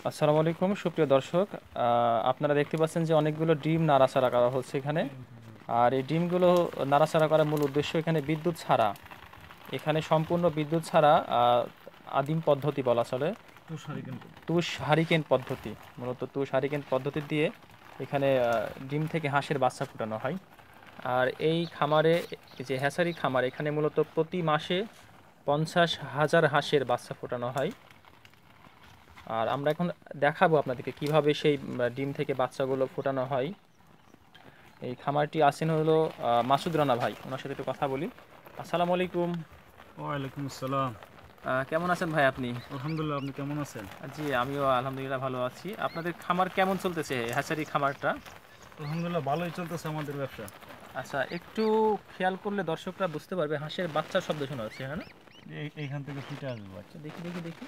আসসালামু আলাইকুম সুপ্রিয় দর্শক, আপনারা দেখতে পাচ্ছেন যে অনেকগুলো ডিম নাড়াচাড়া করা হচ্ছে এখানে। আর এই ডিমগুলো নাড়াচাড়া করার মূল উদ্দেশ্য এখানে বিদ্যুৎ ছাড়া, এখানে সম্পূর্ণ বিদ্যুৎ ছাড়া আদিম পদ্ধতি বলা চলে। তুষ হারিকেন পদ্ধতি, মূলত তুষ হারিকেন পদ্ধতি দিয়ে এখানে ডিম থেকে হাঁসের বাচ্চা ফোটানো হয়। আর এই খামারে, এই যে হ্যাচারি খামার, এখানে মূলত প্রতি মাসে 50,000 হাঁসের বাচ্চা ফোটানো হয়। আর আমরা এখন দেখাবো আপনাদেরকে কিভাবে সেই ডিম থেকে বাচ্চাগুলো ফোটানো হয়। এই খামারটি আছেন হলো মাসুদ রানা ভাই, ওনার সাথে একটু কথা বলি। আসসালামু আলাইকুম। ওয়ালাইকুম আসসালাম। কেমন আছেন ভাই আপনি? আলহামদুলিল্লাহ, আপনি কেমন আছেন? জি, আমিও আলহামদুলিল্লাহ ভালো আছি। আপনাদের খামার কেমন চলতেছে, হ্যাচারি খামারটা? আলহামদুলিল্লাহ, ভালোই চলতেছে আমাদের ব্যবসা। আচ্ছা, একটু খেয়াল করলে দর্শকরা বুঝতে পারবে হাঁসের বাচ্চার শব্দ শোনা যাচ্ছে, হ্যাঁ না? এইখান থেকে ফুটে আসবে বাচ্চা। দেখি দেখি দেখি।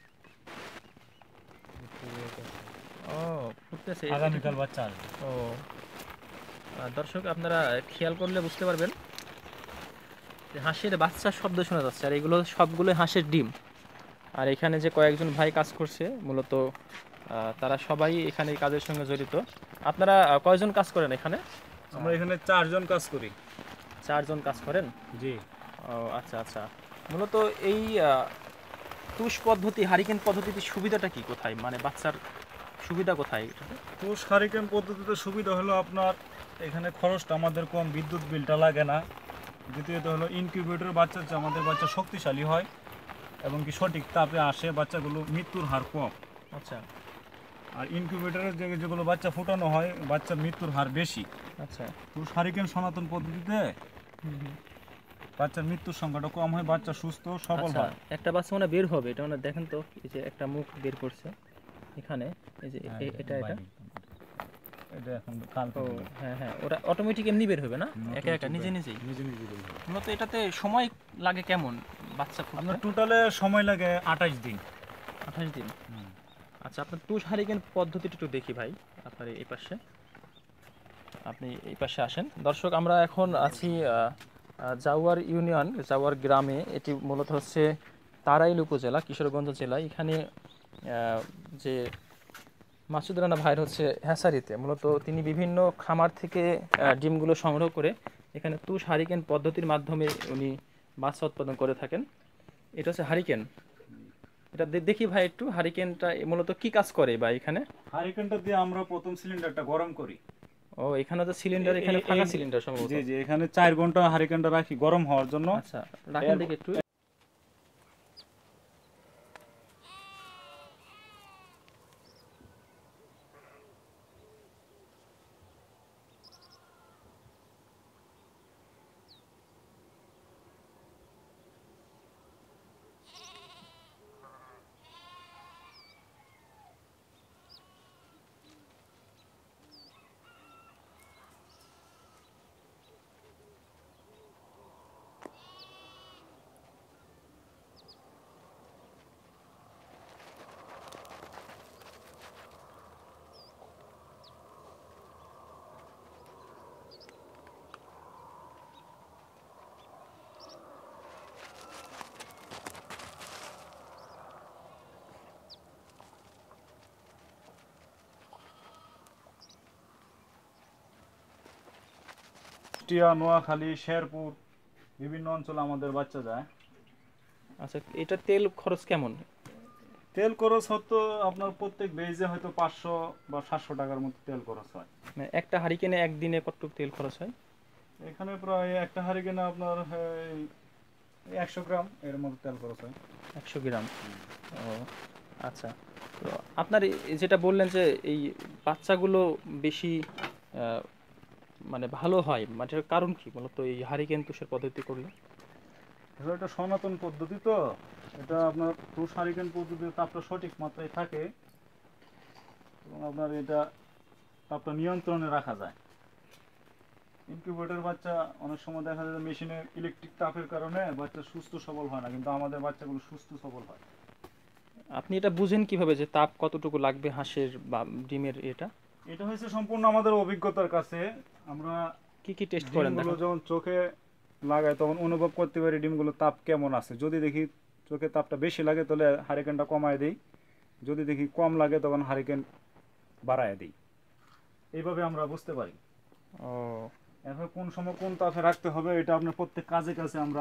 ও, ফুটতেছে। আগামীকাল বাচ্চা আসবে। ও, দর্শক আপনারা খেয়াল করলে বুঝতে পারবেন যে হাঁসের বাচ্চার শব্দ শোনা যাচ্ছে, আর এগুলো সবগুলো হাঁসের ডিম। আর এখানে যে কয়েকজন ভাই কাজ করছে মূলত, তারা সবাই এখানে এই কাজের সঙ্গে জড়িত। আপনারা কয়জন কাজ করেন এখানে? আমরা এখানে 4 জন কাজ করি। 4 জন কাজ করেন? জি। ও আচ্ছা আচ্ছা। মূলত এই তুষ পদ্ধতি, হারিকেন পদ্ধতির সুবিধাটা কি, কোথায়, মানে বাচ্চার সুবিধা কোথায় এটাতে? তো সারিকেন পদ্ধতিতে সুবিধা হলো আপনার এখানে খরচটা আমাদের কম, বিদ্যুৎ বিলটা লাগে না। দ্বিতীয়ত হলো ইনকিউবেটর বাচ্চা হচ্ছে আমাদের বাচ্চা শক্তিশালী হয় এবং কি সঠিক তাপে আসে, বাচ্চাগুলো মৃত্যুর হার কম। আচ্ছা আর ইনকিউবেটরের যেগুলো বাচ্চা ফুটানো হয় বাচ্চার মৃত্যুর হার বেশি। আচ্ছা। তো সারিকেন সনাতন পদ্ধতিতে হুম হুম। বাচ্চার মৃত্যুর সংখ্যাটা কম হয়, বাচ্চা সুস্থ সবল আচ্ছা, হয়। একটা বাচ্চা মানে বের হবে, এটা মানে দেখেন তো, এই যে একটা মুখ বের করছে এখানে, এই যে হ্যাঁ, এটা এটা। এটা এখন কালকে ও দিবে। হ্যাঁ হ্যাঁ, ওটা অটোমেটিক এমনি বের হবে না, একা একা নিজে নিজেই? নিজে নিজে বের হবে। মূলত এটাতে সময় লাগে কেমন বাচ্চা ফুটতে? আপনার টোটালে সময় লাগে 28 দিন। 28 দিন। আচ্ছা, আপনার তুষ হারিকেন পদ্ধতিটা একটু দেখি ভাই। আপনার এই পাশে, আপনি এই পাশে আসেন। দর্শক, আমরা এখন আছি জাউয়ার ইউনিয়ন, জাউয়ার গ্রামে। এটি মূলত হচ্ছে তারাইল উপজেলা, কিশোরগঞ্জ জেলা। এখানে যে মাসুদ রানা ভাইয়ের হচ্ছে হ্যাসারিতে, মূলত তিনি বিভিন্ন খামার থেকে ডিমগুলো সংগ্রহ করে এখানে তুষ হারিকেন পদ্ধতির মাধ্যমে উনি বাচ্চা উৎপাদন করে থাকেন। এটা হচ্ছে হারিকেন। এটা দেখি ভাই একটু, হারিকেনটা মূলত কি কাজ করে বা এখানে? হারিকেনটা দিয়ে আমরা প্রথম সিলিন্ডারটা গরম করি। ও, এখানে তো সিলিন্ডার, এখানে ফাঁকা সিলিন্ডার সম্ভবত। জি জি, এখানে 4 ঘন্টা হারিকেনটা রাখি গরম হওয়ার জন্য। আচ্ছা, রাখেন দেখি একটু। কুষ্টিয়া, নোয়াখালী, শেরপুর বিভিন্ন অঞ্চলে আমাদের বাচ্চা যায়। আচ্ছা, এটা তেল খরচ কেমন? তেল খরচ হতো আপনার প্রত্যেক বেজে হয়তো 500 বা 700 টাকার মতো তেল খরচ হয়। মানে একটা হারিকেনে একদিনে কতটুকু তেল খরচ হয়? এখানে প্রায় একটা হারিকেনে আপনার 100 গ্রাম এর মতো তেল খরচ হয়। 100 গ্রাম। ও আচ্ছা। তো আপনার যেটা বললেন যে এই বাচ্চাগুলো বেশি আহ, মানে ভালো হয়, মানে এটার কারণ কি মূলত এই হারিকেন তুষের পদ্ধতি করলে? আসলে এটা সনাতন পদ্ধতি তো, এটা আপনার তুষ হারিকেন পদ্ধতিতে তাপটা সঠিক মাত্রায় থাকে এবং আপনার এটা তাপটা নিয়ন্ত্রণে রাখা যায়। ইনকিউবেটর বাচ্চা অনেক সময় দেখা যায় মেশিনের ইলেকট্রিক তাপের কারণে বাচ্চা সুস্থ সবল হয় না, কিন্তু আমাদের বাচ্চাগুলো সুস্থ সবল হয়। আপনি এটা বুঝেন কিভাবে যে তাপ কতটুকু লাগবে হাঁসের বা ডিমের? এটা এটা হয়েছে সম্পূর্ণ আমাদের অভিজ্ঞতার কাছে। আমরা কি কি টেস্ট করেন ডিমগুলো দেখেন? যখন চোখে লাগাই তখন অনুভব করতে পারি ডিমগুলো তাপ কেমন আছে। যদি দেখি চোখে তাপটা বেশি লাগে তাহলে হারিকেনটা কমায় দিই, যদি দেখি কম লাগে তখন হারিকেন বাড়ায় দিই। এইভাবে আমরা বুঝতে পারি। ও এরপর কোন সময় কোন তাপে রাখতে হবে এটা আপনার প্রত্যেক কাজে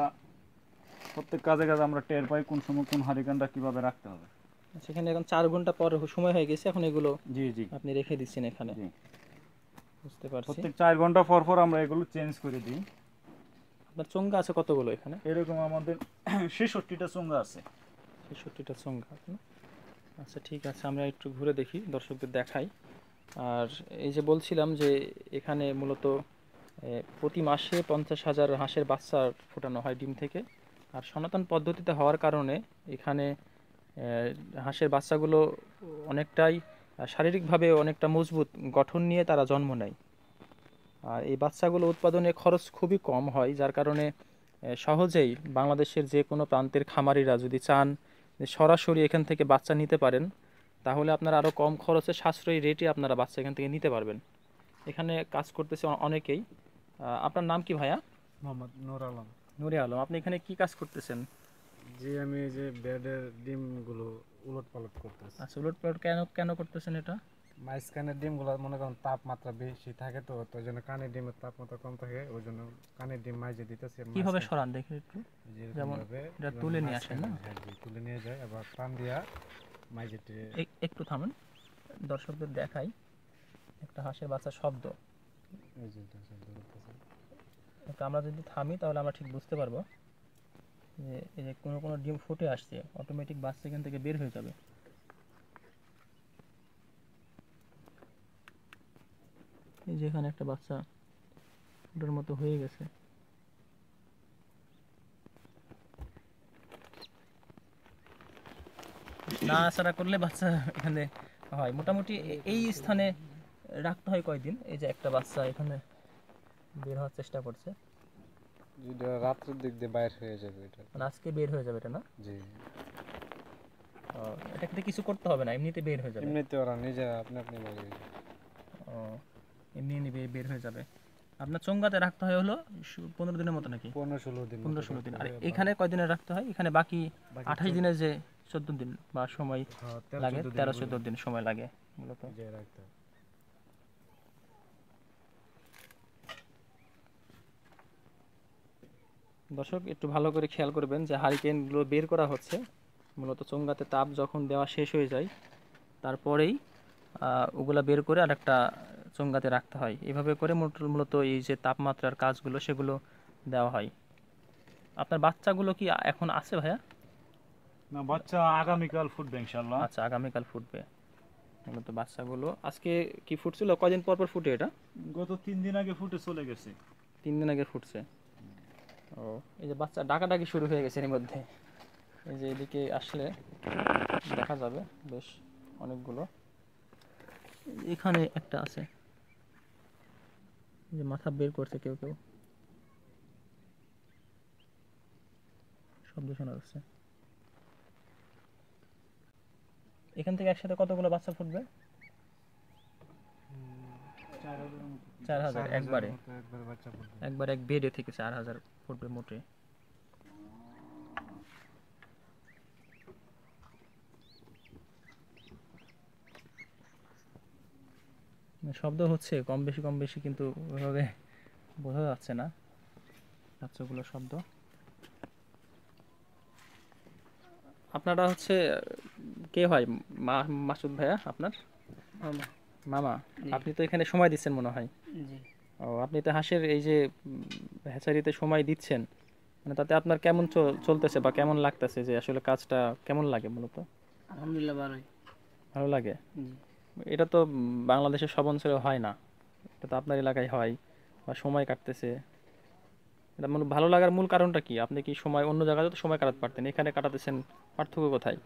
আমরা টের পাই কোন সময় কোন হারিকেনটা কিভাবে রাখতে হবে। সেখানে এখন 4 ঘন্টা পর সময় হয়ে গেছে, এখন এগুলো জি জি আপনি রেখে দিচ্ছেন এখানে। জি। বুঝতে পারছি। প্রত্যেক 4 ঘন্টা পর পর আমরা এগুলো চেঞ্জ করে দিই। আপনার চোঙ্গা আছে কতগুলো এখানে? এরকম আমাদের 66টা চোঙ্গা আছে। 66টা চোঙ্গা না? আচ্ছা ঠিক আছে, আমরা একটু ঘুরে দেখি, দর্শকদের দেখাই। আর এই যে বলছিলাম যে এখানে মূলত প্রতি মাসে 50,000 হাঁসের বাচ্চা ফোটানো হয় ডিম থেকে। আর সনাতন পদ্ধতিতে হওয়ার কারণে এখানে হাঁসের বাচ্চাগুলো অনেকটাই শারীরিকভাবে অনেকটা মজবুত গঠন নিয়ে তারা জন্ম নেয়। আর এই বাচ্চাগুলো উৎপাদনে খরচ খুবই কম হয়, যার কারণে সহজেই বাংলাদেশের যে কোনো প্রান্তের খামারিরা যদি চান যে সরাসরি এখান থেকে বাচ্চা নিতে পারেন, তাহলে আপনারা আরও কম খরচে সাশ্রয়ী রেটে আপনারা বাচ্চা এখান থেকে নিতে পারবেন। এখানে কাজ করতেছে অনেকেই। আপনার নাম কি ভাইয়া? মোহাম্মদ নূর আলম। নুরে আলম, আপনি এখানে কি কাজ করতেছেন? জি, আমি এই যে বেডের ডিমগুলো উলট পালট করতেছি। আচ্ছা, উলটপালট কেন কেন করতেছেন এটা? মাঝখানের ডিমগুলো মনে করেন তাপমাত্রা বেশি থাকে, তো ওই জন্য কানের ডিমের তাপমাত্রা কম থাকে, ওই জন্য কানের ডিম মাঝে দিতেছি। কিভাবে সরান দেখি একটু, যেমন যেভাবে এটা তুলে নিয়ে আসেন না? হ্যাঁ জি, তুলে নিয়ে যায়, আবার টান দিয়া মাঝেতে। একটু থামেন, দর্শকদের দেখাই একটা হাঁসের বাচ্চার শব্দ। এই যে এটা শব্দ করতেছে। একটু আমরা যদি থামি তাহলে আমরা ঠিক বুঝতে পারবো যে এই যে কোনো কোনো ডিম ফুটে আসছে, অটোমেটিক বাচ্চা এখান থেকে বের হয়ে যাবে। এই যে এখানে একটা বাচ্চা ফুটার মতো হয়ে গেছে। নাড়াচাড়া করলে বাচ্চা এখানে হয়। মোটামুটি এই স্থানে রাখতে হয় কয়দিন? এই যে একটা বাচ্চা এখানে বের হওয়ার চেষ্টা করছে, যেটা রাত্রের দিক দিয়ে বাইর হয়ে যাবে এটা। মানে আজকে বের হয়ে যাবে এটা না? জি, এটাকে কিছু করতে হবে না, এমনিতে বের হয়ে যাবে। এমনিতে ওরা নিজে আপনি আপনি বাইর হয়ে যাবে। ও, এমনি এমনি বের হয়ে যাবে। আপনার চোঙ্গাতে রাখতে হয় হলো 15 দিনের মতো নাকি? 15-16 দিন। 15-16 দিন। আর এখানে কয়দিনে রাখতে হয়? এখানে বাকি 28 দিনের যে 14 দিন বা সময় লাগে, 13-14 দিন সময় লাগে মূলত। রাখতে হবে। দর্শক একটু ভালো করে খেয়াল করবেন যে হারিকেনগুলো বের করা হচ্ছে মূলত চোঙ্গাতে তাপ যখন দেওয়া শেষ হয়ে যায় তারপরেই ওগুলা বের করে আরেকটা চোঙ্গাতে রাখতে হয়। এভাবে করে মূলত এই যে তাপমাত্রার কাজগুলো সেগুলো দেওয়া হয়। আপনার বাচ্চাগুলো কি এখন আছে ভাইয়া? না, বাচ্চা আগামীকাল ফুটবে ইনশাআল্লাহ। আচ্ছা, আগামীকাল ফুটবে। মূলত বাচ্চাগুলো আজকে কি ফুটছিল? কয়দিন পর পর ফুটে এটা? গত 3 দিন আগে ফুটে চলে গেছে। 3 দিন আগে ফুটছে। ও, এই যে বাচ্চা ডাকাডাকি শুরু হয়ে গেছে এর মধ্যে। এই যে এদিকে আসলে দেখা যাবে বেশ অনেকগুলো। এখানে একটা আছে, এই যে মাথা বের করছে কেউ কেউ, শব্দ শোনা যাচ্ছে। এখান থেকে একসাথে কতগুলো বাচ্চা ফুটবে? 4,000 একবারে? একবার বাচ্চা পড়বে। একবার এক বেডে থেকে 4,000 ফুটবে মোটে। শব্দ হচ্ছে কম বেশি কিন্তু ওইভাবে বোঝা যাচ্ছে না বাচ্চাগুলোর শব্দ। আপনারা হচ্ছে কে হয়? মাসুদ ভাইয়া আপনার মামা? আপনি তো এখানে সময় দিচ্ছেন মনে হয়। ও, আপনি তো হাঁসের এই যে হ্যাচারিতে সময় দিচ্ছেন, মানে তাতে আপনার কেমন চলতেছে বা কেমন লাগতেছে, যে আসলে কাজটা কেমন লাগে মূলত? আলহামদুলিল্লাহ ভালোই। ভালো লাগে। এটা তো বাংলাদেশের সব অঞ্চলে হয় না, এটা তো আপনার এলাকায় হয় বা সময় কাটতেছে। এটা মূল ভালো লাগার মূল কারণটা কি? আপনি কি সময় অন্য জায়গায় তো সময় কাটাতে পারতেন, এখানে কাটাতেছেন, পার্থক্য কোথায়?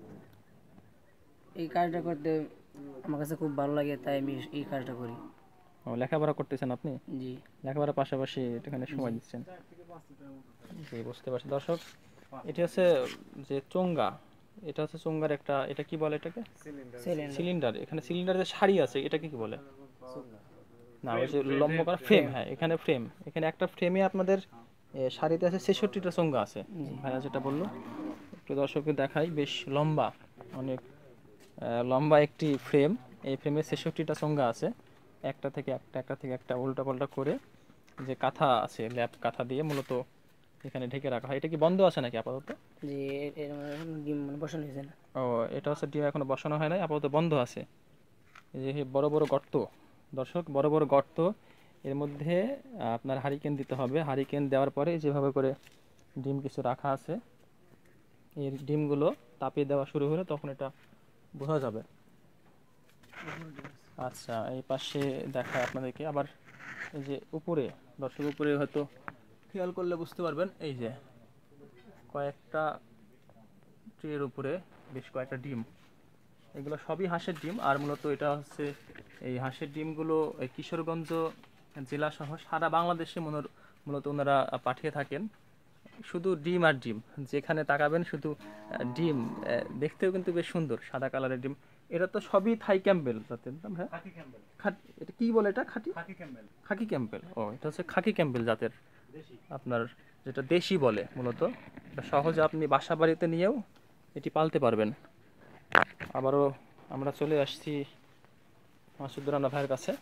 এই কাজটা করতে আমার কাছে খুব ভালো লাগে, তাই আমি এই কাজটা করি। ও, লেখাপড়া করতেছেন আপনি? জি। লেখাপড়ার পাশাপাশি এখানে সময় দিচ্ছেন। জি, বুঝতে পারছি। দর্শক, এটি হচ্ছে যে চোঙ্গা, এটা হচ্ছে চোঙ্গার একটা, এটা কি বলে এটাকে? সিলিন্ডার। এখানে সিলিন্ডারের সারি আছে, এটাকে কি বলে? না, ওই যে লম্বা করা ফ্রেম। হ্যাঁ, এখানে ফ্রেম। এখানে একটা ফ্রেমে আপনাদের সারিতে আছে 66টা চোঙ্গা আছে, ভাইয়া যেটা বললো। একটু দর্শককে দেখাই, বেশ লম্বা, অনেক লম্বা একটি ফ্রেম। এই ফ্রেমে 66টা চোঙ্গা আছে, একটা থেকে একটা উল্টা পাল্টা করে যে কাঁথা আছে, ল্যাপ কাঁথা দিয়ে মূলত এখানে ঢেকে রাখা হয়। এটা কি বন্ধ আছে নাকি আপাতত? যে এর মানে এখন ডিম মানে বসানো হয়েছে না। ও, এটা হচ্ছে ডিম এখনো বসানো হয় নাই, আপাতত বন্ধ আছে। এই যে বড় বড় গর্ত, দর্শক, বড় বড় গর্ত, এর মধ্যে আপনার হারিকেন দিতে হবে। হারিকেন দেওয়ার পরে যেভাবে করে ডিম কিছু রাখা আছে, এই ডিমগুলো তাপে দেওয়া শুরু হলে তখন এটা বোঝা যাবে। আচ্ছা, এই পাশে দেখায় আপনাদেরকে আবার। এই যে উপরে, দর্শক, উপরে হয়তো খেয়াল করলে বুঝতে পারবেন, এই যে কয়েকটা ট্রের উপরে বেশ কয়েকটা ডিম, এগুলো সবই হাঁসের ডিম। আর মূলত এটা হচ্ছে, এই হাঁসের ডিমগুলো এই কিশোরগঞ্জ জেলা সহ সারা বাংলাদেশে মূলত ওনারা পাঠিয়ে থাকেন। শুধু ডিম আর ডিম, যেখানে তাকাবেন শুধু ডিম। দেখতেও কিন্তু বেশ সুন্দর, সাদা কালারের ডিম। এটা তো সবই থাই ক্যাম্পবেল জাতের না ভাই? Khaki Campbell. এটা কি বলে, এটা খাঁটি খাকি ক্যাম্বেল। খাকি ক্যাম্পবেল। ও, এটা হচ্ছে খাকি ক্যাম্পবেল জাতের, আপনার যেটা দেশি বলে মূলত। এটা সহজে আপনি বাসা বাড়িতে নিয়েও এটি পালতে পারবেন। আবারও আমরা চলে আসছি মাসুদুর রানা ভাইয়ের কাছে।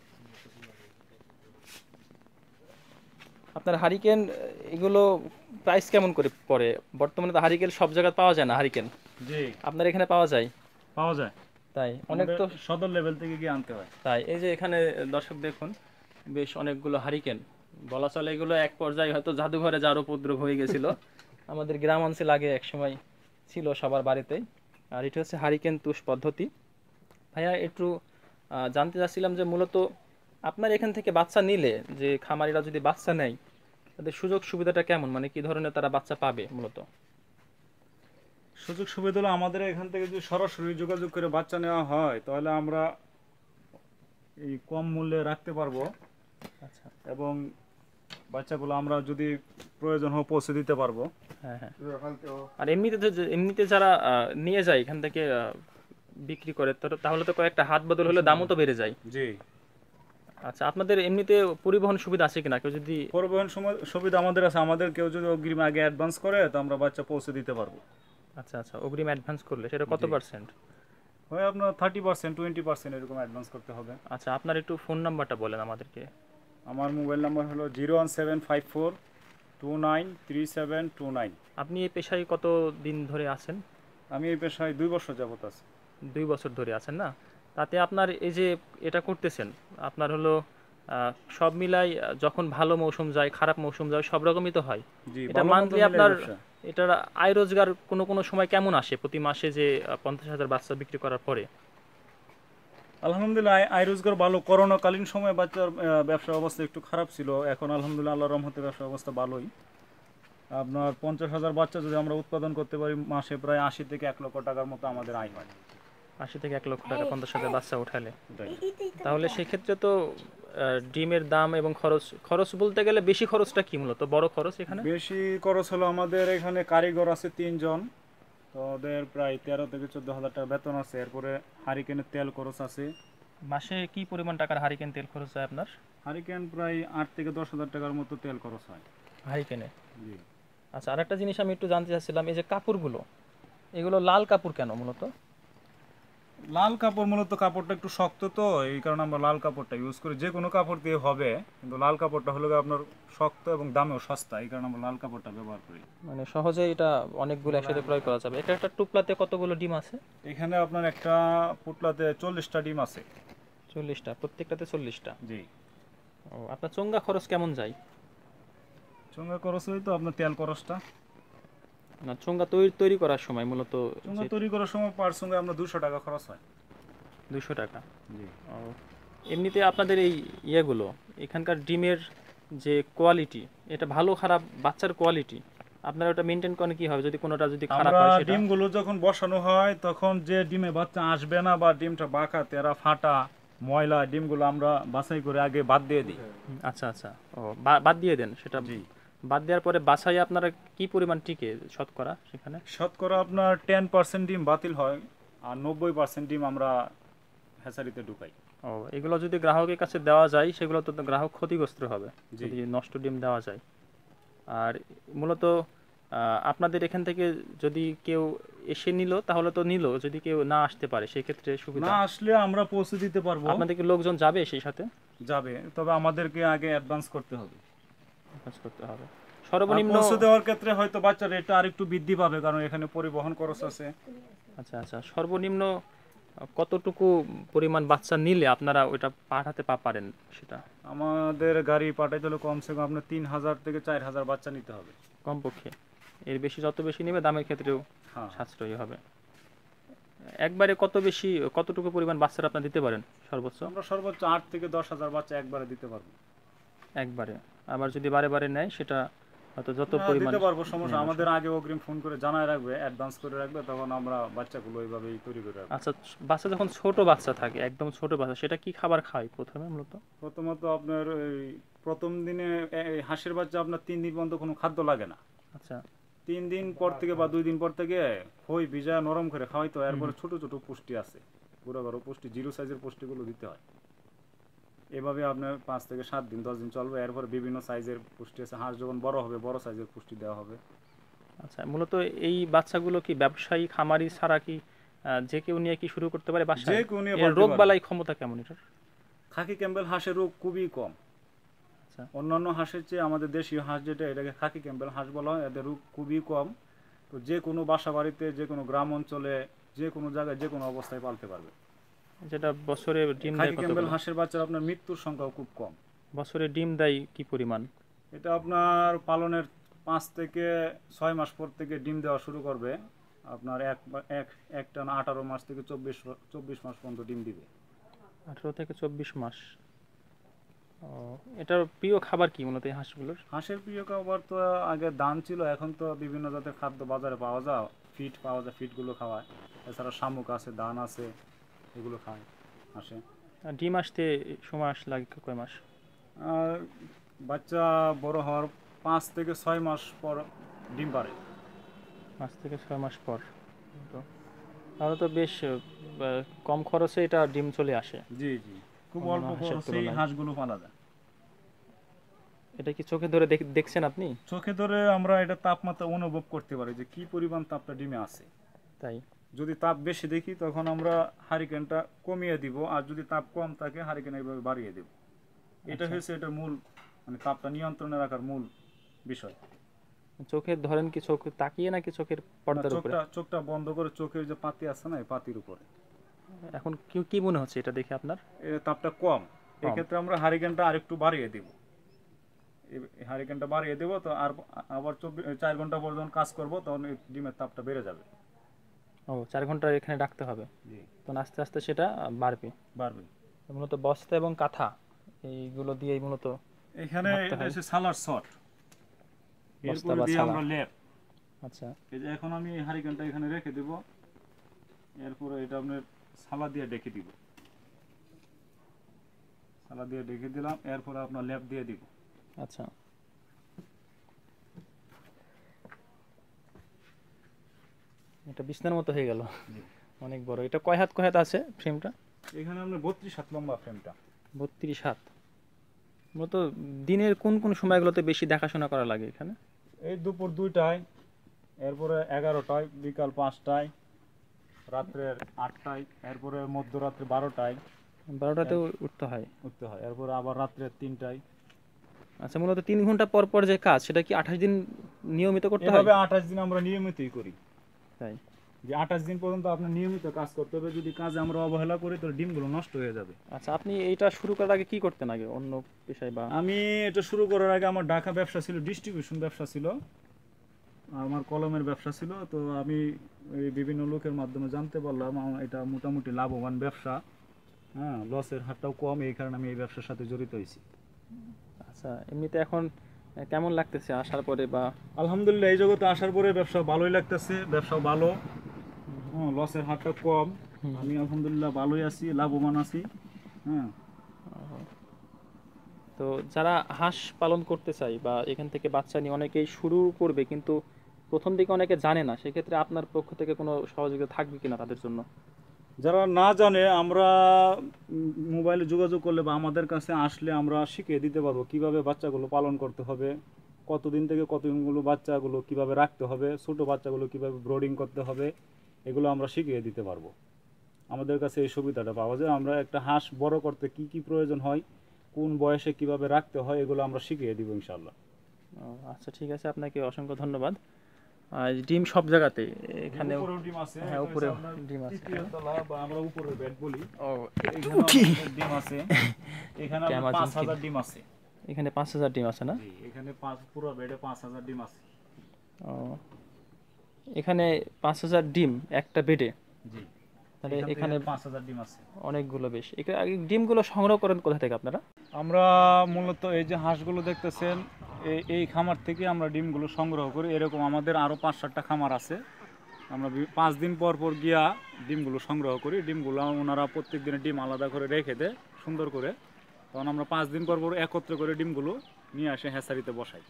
আপনার হারিকেন এগুলো প্রাইস কেমন করে পড়ে? বর্তমানে তো হারিকেন সব জায়গায় পাওয়া যায় না, হারিকেন জি, আপনার এখানে পাওয়া যায়? পাওয়া যায়। তাই অনেক তো। আমাদের সদর লেভেল থেকে গিয়ে আনতে হয়। তাই এই যে এখানে দর্শক দেখুন, বেশ অনেকগুলো হারিকেন, বলা চলে এগুলো এক পর্যায়ে হয়তো জাদুঘরে যার উপদ্রব হয়ে গেছিল। আমাদের গ্রাম অঞ্চলে আগে একসময় ছিল সবার বাড়িতেই। আর এটা হচ্ছে হারিকেন তুষ পদ্ধতি। ভাইয়া, একটু জানতে চাচ্ছিলাম যে মূলত আপনার এখান থেকে বাচ্চা নিলে, যে খামারিরা যদি বাচ্চা নেয়, তাদের সুযোগ সুবিধাটা কেমন, মানে কি ধরনের তারা বাচ্চা পাবে মূলত? সুযোগ সুবিধা হলো আমাদের এখান থেকে যদি সরাসরি যোগাযোগ করে বাচ্চা নেওয়া হয়, তাহলে আমরা এই কম মূল্যে রাখতে পারবো। আচ্ছা। এবং বাচ্চাগুলো আমরা যদি প্রয়োজন হয় পৌঁছে দিতে পারবো। হ্যাঁ, হ্যাঁ। আর এমনিতে যারা নিয়ে যায় এখান থেকে বিক্রি করে, তাহলে তো কয়েকটা হাত বদল হলে দামও তো বেড়ে যায়। জি। আচ্ছা, আপনাদের এমনিতে পরিবহন সুবিধা আছে কিনা? কেউ যদি পরিবহন সুবিধা আমাদের আছে। আমাদের কেউ যদি অগ্রিম আগে অ্যাডভান্স করে, তো আমরা বাচ্চা পৌঁছে দিতে পারবো। আচ্ছা, আচ্ছা, অগ্রিম অ্যাডভান্স করলে সেটা কত জি। পার্সেন্ট? হয় আপনার 30%, 20% এরকম অ্যাডভান্স করতে হবে। আচ্ছা, আপনার একটু ফোন নাম্বারটা বলেন আমাদেরকে। আমার মোবাইল নাম্বার হলো 01754293729। আপনি এই পেশায় কত দিন ধরে আছেন? আমি এই পেশায় 2 বছর যাবত আছি। 2 বছর ধরে আছেন না? তাতে আপনার এই যে এটা করতেছেন, আপনার হলো সব মিলাই যখন ভালো মৌসুম যায়, খারাপ মৌসুম যায়, সব রকমই তো হয়। জি, এটা ভালো মন্দ মান্থলি মিলে আপনার ব্যবসা। এটার আয় রোজগার কোনো কোনো সময় কেমন আসে প্রতি মাসে, যে 50,000 বাচ্চা বিক্রি করার পরে? আলহামদুলিল্লাহ, আয় রোজগার ভালো। করোনাকালীন সময়ে বাচ্চার ব্যবসা অবস্থা একটু খারাপ ছিল। এখন আলহামদুলিল্লাহ আল্লাহর রহমতে ব্যবসা অবস্থা ভালোই। আপনার 50,000 বাচ্চা যদি আমরা উৎপাদন করতে পারি, মাসে প্রায় 80 থেকে 1 লক্ষ টাকার মতো আমাদের আয় হয়। 80 থেকে 1 লক্ষ টাকা 50,000 বাচ্চা উঠালে, এটাই। তাহলে সেক্ষেত্রে তো ডিমের দাম এবং খরচ বলতে গেলে বেশি খরচটা কি মূলত, বড় খরচ এখানে? বেশি খরচ হলো, আমাদের এখানে কারিগর আছে 3 জন। তো ওদের প্রায় 13 থেকে 14,000 টাকা বেতন আছে। এরপরে হারিকেনের তেল খরচ আছে। মাসে কি পরিমাণ টাকার হারিকেন তেল খরচ হয় আপনার? হারিকেন প্রায় 8 থেকে 10,000 টাকার মতো তেল খরচ হয়। হারিকেনে? জি। আচ্ছা, আরেকটা জিনিস আমি একটু জানতে চাচ্ছিলাম, এই যে কাপড়গুলো, এগুলো লাল কাপড় কেন মূলত? লাল কাপড় মূলত কাপড়টা একটু শক্ত, তো এই কারণে আমরা লাল কাপড়টা ইউজ করি। যে কোনো কাপড় দিয়ে হবে, কিন্তু লাল কাপড়টা হলো গিয়ে আপনার শক্ত এবং দামেও সস্তা, এই কারণে আমরা লাল কাপড়টা ব্যবহার করি। মানে সহজে এটা অনেকগুলো একসাথে ক্রয় করা যাবে। একটা একটা টুপলাতে কতগুলো ডিম আছে? এখানে আপনার একটা পুটলাতে 40টা ডিম আছে। 40টা, প্রত্যেকটাতে 40টা? জি। ও, আপনার চোঙ্গা খরচ কেমন যায়? চুঙ্গা খরচ ওই তো আপনার তেল খরচটা। না, চোঙ্গা তৈরি করার সময় মূলত চুঙ্গা তৈরি করার সময় পার সঙ্গে আপনার 200 টাকা খরচ হয়। 200 টাকা? জি। ও, এমনিতে আপনাদের এই ইয়েগুলো, এখানকার ডিমের যে কোয়ালিটি, এটা ভালো খারাপ বাচ্চার কোয়ালিটি, আপনারা ওটা মেনটেন করেন কিভাবে, যদি কোনোটা যদি খারাপ আমরা হয় সেটা? ডিমগুলো যখন বসানো হয়, তখন যে ডিমে বাচ্চা আসবে না বা ডিমটা বাঁকা তেরা ফাটা ময়লা, ডিমগুলো আমরা বাছাই করে আগে বাদ দিয়ে দিই। আচ্ছা, আচ্ছা। ও, বাদ দিয়ে দেন সেটা? জি। বাদ দেওয়ার পরে বাছাই আপনারা কি পরিমাণ টিকে শতকরা সেখানে? শতকরা আপনার 10% ডিম বাতিল হয়, আর 90% ডিম আমরা হ্যাচারিতে ঢুকাই। ও, এগুলো যদি গ্রাহকের কাছে দেওয়া যায়, সেগুলো তো গ্রাহক ক্ষতিগ্রস্ত হবে জি। যদি নষ্ট ডিম দেওয়া যায়। আর মূলত আপনাদের এখান থেকে যদি কেউ এসে নিল তাহলে তো নিল, যদি কেউ না আসতে পারে সেই ক্ষেত্রে সুবিধা না আসলে আমরা পৌঁছে দিতে পারবো, আপনাদেরকে লোকজন যাবে সেই সাথে যাবে, তবে আমাদেরকে আগে অ্যাডভান্স করতে হবে। কাজ করতে হবে। আর সর্বনিম্ন পৌঁছে দেওয়ার ক্ষেত্রে হয়তো বাচ্চার রেটটা আরেকটু বৃদ্ধি পাবে, কারণ এখানে পরিবহন খরচ আছে। আচ্ছা আচ্ছা, সর্বনিম্ন কতটুকু পরিমাণ বাচ্চা নিলে আপনারা ওইটা পাঠাতে পারেন সেটা? আমাদের গাড়ি পাঠাইতে হলে কমসে কম আপনার 3000 থেকে 4000 বাচ্চা নিতে হবে কমপক্ষে। এর বেশি যত বেশি নেবে দামের ক্ষেত্রেও হ্যাঁ। সাশ্রয়ী হবে। একবারে কত বেশি কতটুকু পরিমাণ বাচ্চারা আপনারা দিতে পারেন সর্বোচ্চ? আমরা সর্বোচ্চ 8 থেকে 10,000 বাচ্চা একবারে দিতে পারবো। একবারে। আবার যদি বারে বারে নেয় সেটা হয়তো যত না, পরিমাণ দিতে পারবো, সমস্যা। আমাদের আগে অগ্রিম ফোন করে জানায় রাখবে, অ্যাডভান্স করে রাখবে, তখন আমরা বাচ্চাগুলো ওইভাবেই তৈরি করে রাখবো। আচ্ছা, বাচ্চা যখন ছোট বাচ্চা থাকে, একদম ছোট বাচ্চা, সেটা কি খাবার খায় প্রথমে মূলত? প্রথমত আপনার এই প্রথম দিনে এই হাঁসের বাচ্চা আপনার 3 দিন পর্যন্ত কোনো খাদ্য লাগে না। আচ্ছা 3 দিন পর থেকে বা 2 দিন পর থেকে খই ভিজা নরম করে খাওয়াই, তো এরপরে ছোট ছোট পুষ্টি আছে, পুরো বড় পুষ্টি, 0 সাইজের পুষ্টিগুলো দিতে হয়। এভাবে আপনার 5 থেকে 7 দিন 10 দিন চলবে, এরপরে বিভিন্ন সাইজের পুষ্টি আছে। হাঁস যখন বড় হবে বড় সাইজের পুষ্টি দেওয়া হবে। আচ্ছা, মূলত এই বাচ্চাগুলো কি ব্যবসায়ী খামারি ছাড়া কি যে কেউ নিয়ে কি শুরু করতে পারে বাসায়? যে কেউ নিয়ে এর পালতে রোগ পারে। বালাই ক্ষমতা কেমন এটার? খাকি ক্যাম্বেল হাঁসের রোগ খুবই কম। আচ্ছা অন্যান্য হাঁসের চেয়ে আমাদের দেশীয় হাঁস যেটা, এটাকে খাকি ক্যাম্বেল হাঁস বলা হয়, এদের রোগ খুবই কম। তো যে কোনো বাসা বাড়িতে, যে কোনো গ্রাম অঞ্চলে, যে কোনো জায়গায়, যে কোনো অবস্থায় পালতে পারবে। যেটা বছরে ডিম দেয় খাকি ক্যাম্বেল কতগুলো? হাঁসের বাচ্চার আপনার মৃত্যুর সংখ্যাও খুব কম। বছরে ডিম দেয় কি পরিমাণ? এটা আপনার পালনের 5 থেকে 6 মাস পর থেকে ডিম দেওয়া শুরু করবে। আপনার একটা না 18 মাস থেকে 24 মাস পর্যন্ত ডিম দিবে। 18 থেকে 24 মাস। ও, এটার প্রিয় খাবার কি মূলত এই হাঁসগুলোর? হাঁসের প্রিয় খাবার তো আগে ধান ছিল, এখন তো বিভিন্ন জাতের খাদ্য বাজারে পাওয়া যায়, ফিড পাওয়া যায়, ফিডগুলো খাওয়ায়। এছাড়া শামুক আছে, ধান আছে, এগুলো খায় হাঁসে। আর ডিম আসতে সময় লাগে কয় মাস? আর বাচ্চা বড় হওয়ার 5 থেকে 6 মাস পর ডিম পারে। 5 থেকে 6 মাস পর। তো তাহলে তো বেশ কম খরচে এটা ডিম চলে আসে। জি জি, খুব অন্যান্য অল্প হাঁসের খরচেই তুলনায়। হাঁসগুলো পালা যায়। এটা কি চোখে ধরে দেখছেন আপনি? চোখে ধরে আমরা এটা তাপমাত্রা অনুভব করতে পারি যে কি পরিমাণ তাপটা ডিমে আছে। তাই যদি তাপ বেশি দেখি তখন আমরা হারিকেনটা কমিয়ে দিব, আর যদি তাপ কম থাকে হারিকেন এইভাবে বাড়িয়ে দেব। এটা আচ্ছা। হচ্ছে এটার মূল, মানে তাপটা নিয়ন্ত্রণে রাখার মূল বিষয়। চোখে ধরেন কি চোখ তাকিয়ে নাকি চোখের না, পর্দার উপরে? চোখটা বন্ধ করে চোখের যে পাতি আছে না, এই পাতির উপরে। এখন কি কি মনে হচ্ছে এটা দেখে আপনার? এর তাপটা কম, এক্ষেত্রে আমরা হারিকেনটা আরেকটু বাড়িয়ে দেব। এই হারিকেনটা বাড়িয়ে দেব, তো আর আবার 4 ঘন্টা পর্যন্ত কাজ করব, তখন এই ডিমের তাপটা বেড়ে যাবে। ও, 4 ঘন্টা এখানে রাখতে হবে, জি, তখন আস্তে আস্তে সেটা বাড়বে। বাড়বে। মূলত বস্তা এবং কাঁথা এইগুলো দিয়েই মূলত এখানে ভাবতে এটা হয়। হচ্ছে সালার শট, বস্তা এরপরে বা দিয়ে ছালা। আমরা লেপ। আচ্ছা এই যে এখন আমি এই হারিকেনটা এখানে রেখে দেব, এরপরে এটা আপনার সালা দিয়ে ডেকে দিব। সালা দিয়ে ডেকে দিলাম, এরপরে আপনার লেপ দিয়ে দিব। আচ্ছা, এটা বিছনার মতো হয়ে গেল, জি। অনেক বড়। এটা কয় হাত আছে ফ্রেমটা? এখানে আপনার 32 হাত লম্বা ফ্রেমটা। 32 হাত। মূলত দিনের কোন কোন সময়গুলোতে বেশি দেখাশোনা করা লাগে এখানে? এই দুপুর 2টায়, এরপরে 11টায়, বিকাল 5টায়, রাত্রের 8টায়, এরপরে মধ্যরাত্রে 12টায় 12টাতেও উঠতে হয়? উঠতে হয়, এরপরে আবার রাত্রের 3টায়। আচ্ছা, মূলত 3 ঘন্টা পর পর যে কাজ, সেটা কি 28 দিন নিয়মিত করতে হয়? এভাবে 28 দিন আমরা নিয়মিতই করি। তাই? যে 28 দিন পর্যন্ত আপনার নিয়মিত কাজ করতে হবে। যদি কাজে আমরা অবহেলা করি তাহলে ডিমগুলো নষ্ট হয়ে যাবে। আচ্ছা, আপনি এইটা শুরু করার আগে কি করতেন আগে অন্য পেশায় বা? আমি এটা শুরু করার আগে আমার ঢাকা ব্যবসা ছিল, ডিস্ট্রিবিউশন ব্যবসা ছিল, আমার কলমের ব্যবসা ছিল। তো আমি এই বিভিন্ন লোকের মাধ্যমে জানতে পারলাম এটা মোটামুটি লাভবান ব্যবসা। হ্যাঁ, লসের হারটাও কম, এই কারণে আমি এই ব্যবসার সাথে জড়িত হয়েছি। আচ্ছা, এমনিতে এখন কেমন লাগতেছে আসার পরে বা? আলহামদুলিল্লাহ, এই জগতে আসার পরে ব্যবসা ভালোই লাগতেছে, ব্যবসাও ভালো, লসের হারটা কম। আমি আলহামদুলিল্লাহ ভালোই আছি, লাভবান আছি। হ্যাঁ, তো যারা হাঁস পালন করতে চায় বা এখান থেকে বাচ্চা নিয়ে অনেকেই শুরু করবে, কিন্তু প্রথম দিকে অনেকে জানে না, সেক্ষেত্রে আপনার পক্ষ থেকে কোনো সহযোগিতা থাকবে কিনা তাদের জন্য? যারা না জানে, আমরা মোবাইলে যোগাযোগ করলে বা আমাদের কাছে আসলে আমরা শিখিয়ে দিতে পারবো কিভাবে বাচ্চাগুলো পালন করতে হবে, কতদিন থেকে কতদিনগুলো বাচ্চাগুলো কিভাবে রাখতে হবে, ছোট বাচ্চাগুলো কিভাবে ব্রোডিং করতে হবে, এগুলো আমরা শিখিয়ে দিতে পারবো। আমাদের কাছে এই সুবিধাটা পাওয়া যায়। আমরা একটা হাঁস বড় করতে কি কি প্রয়োজন হয়, কোন বয়সে কিভাবে রাখতে হয়, এগুলো আমরা শিখিয়ে দিব ইনশাল্লাহ। ও আচ্ছা, ঠিক আছে, আপনাকে অসংখ্য ধন্যবাদ। আর ডিম সব জায়গাতে এখানে? উপরেও ডিম আছে, হ্যাঁ, এটা উপরে হচ্ছে আপনার ডিম আছে। তৃতীয় তলা বা আমরা উপরের বেড বলি। ও এখানে আমাদের ডিম আছে, এখানে আপনার Amazon 5000 ডিম আছে। এখানে 5000 ডিম আছে না? জি, এখানে পুরো বেডে 5000 ডিম আছে। ও, এখানে 5000 ডিম একটা বেডে? জি, তাহলে এখানে এখানে 5000 ডিম আছে। অনেকগুলো বেশ। এই ডিমগুলো সংগ্রহ করেন কোথা থেকে আপনারা? আমরা মূলত এই যে হাঁসগুলো দেখতেছেন, এই খামার থেকে আমরা ডিমগুলো সংগ্রহ করি। এরকম আমাদের আরও 5-7টা খামার আছে। আমরা 5 দিন পর পর গিয়া ডিমগুলো সংগ্রহ করি। ডিমগুলো ওনারা প্রত্যেক দিনের ডিম আলাদা করে রেখে দেয় সুন্দর করে। তখন আমরা 5 দিন পর পর একত্রে করে ডিমগুলো নিয়ে আসে হ্যাচারিতে বসাই।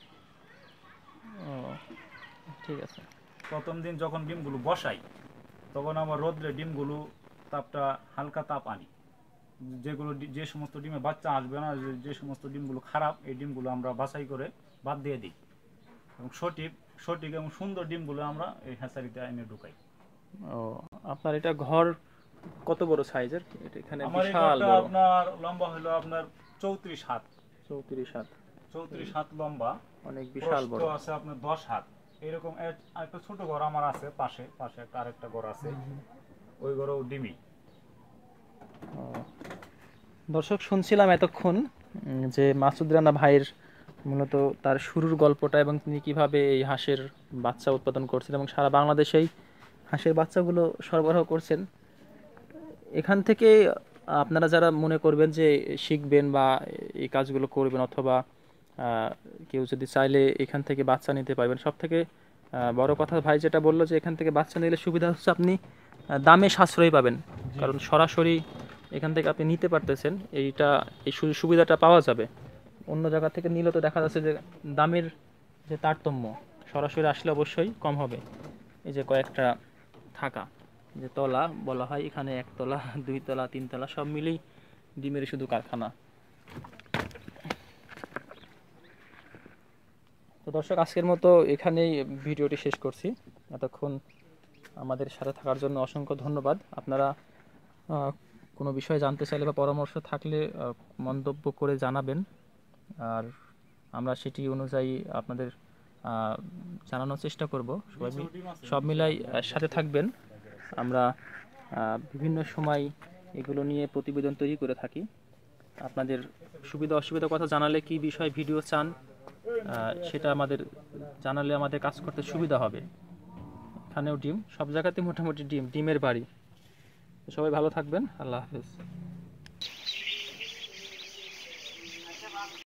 ও ঠিক আছে। প্রথম দিন যখন ডিমগুলো বসাই, তখন আমরা রোদ্রে ডিমগুলো তাপটা হালকা তাপ আনি। যে সমস্ত ডিমে বাচ্চা আসবে না, যে সমস্ত ডিমগুলো খারাপ, এই ডিমগুলো আমরা বাছাই করে বাদ দিয়ে দিই এবং সঠিক এবং সুন্দর ডিমগুলো আমরা এই হ্যাচারিতে এনে ঢুকাই। ও, আপনার এটা ঘর কত বড় সাইজের? এখানে আমার এই বিশাল ঘরটা বড়। আপনার লম্বা হলো আপনার 34 হাত। 34 হাত? 34 হাত লম্বা, অনেক বিশাল বড়। প্রস্থ আছে আপনার 10 হাত। এরকম একটা ছোট ঘর আমার আছে, পাশে একটা আরেকটা ঘর আছে, ওই ঘরেও ডিমি। ও, দর্শক শুনছিলাম এতক্ষণ যে মাসুদ রানা ভাইয়ের মূলত তার শুরুর গল্পটা এবং তিনি কিভাবে এই হাঁসের বাচ্চা উৎপাদন করছেন এবং সারা বাংলাদেশেই হাঁসের বাচ্চাগুলো সরবরাহ করছেন। এখান থেকে আপনারা যারা মনে করবেন যে শিখবেন বা এই কাজগুলো করবেন, অথবা কেউ যদি চাইলে এখান থেকে বাচ্চা নিতে পারবেন, সব থেকে বড় কথা ভাই যেটা বললো যে এখান থেকে বাচ্চা নিলে সুবিধা হচ্ছে আপনি দামে সাশ্রয়ী পাবেন, কারণ সরাসরি এখান থেকে আপনি নিতে পারতেছেন। এই সুবিধাটা পাওয়া যাবে। অন্য জায়গা থেকে নিলে তো দেখা যাচ্ছে যে দামের যে তারতম্য, সরাসরি আসলে অবশ্যই কম হবে। এই যে কয়েকটা থাকা যে তলা বলা হয়, এখানে 1 তলা 2 তলা 3 তলা সব মিলেই ডিমের শুধু কারখানা। তো দর্শক, আজকের মতো এখানেই ভিডিওটি শেষ করছি। এতক্ষণ আমাদের সাথে থাকার জন্য অসংখ্য ধন্যবাদ। আপনারা কোনো বিষয়ে জানতে চাইলে বা পরামর্শ থাকলে মন্তব্য করে জানাবেন, আর আমরা সেটি অনুযায়ী আপনাদের জানানোর চেষ্টা করব। সব মিলাই সাথে থাকবেন। আমরা বিভিন্ন সময় এগুলো নিয়ে প্রতিবেদন তৈরি করে থাকি। আপনাদের সুবিধা অসুবিধার কথা জানালে কি বিষয়ে ভিডিও চান সেটা আমাদের জানালে আমাদের কাজ করতে সুবিধা হবে। এখানেও ডিম, সব জায়গাতে মোটামুটি ডিমের বাড়ি। সবাই ভালো থাকবেন। আল্লাহ হাফেজ।